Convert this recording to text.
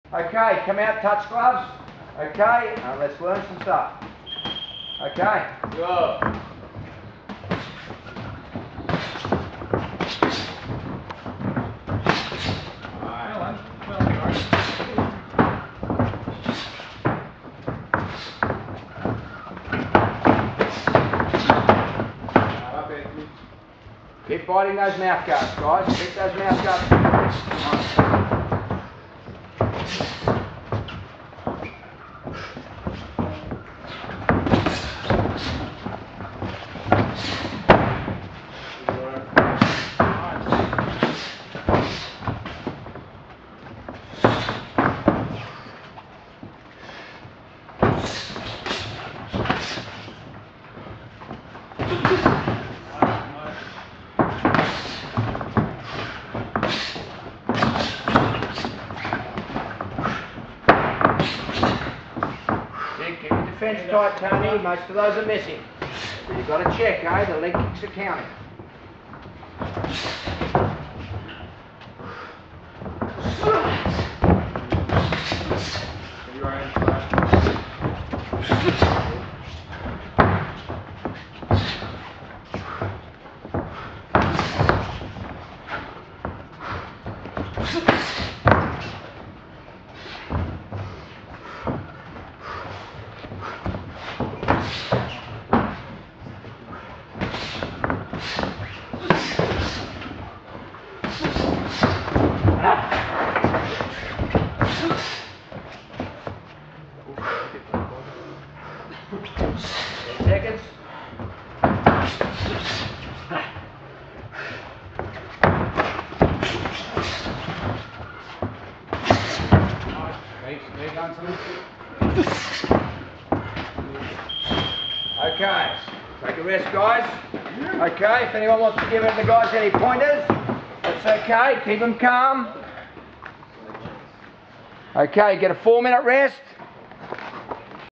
Okay, come out, touch gloves. Okay, let's learn some stuff. Okay. Go. Keep biting those mouth guards, guys. Keep those mouth guards. Keep your defence tight, Tony. Most of those are missing. But you've got to check, eh? The leg kicks are counting. Seconds. Okay, take a rest, guys. Okay, if anyone wants to give the guys any pointers, that's okay. Keep them calm. Okay, get a 4-minute rest.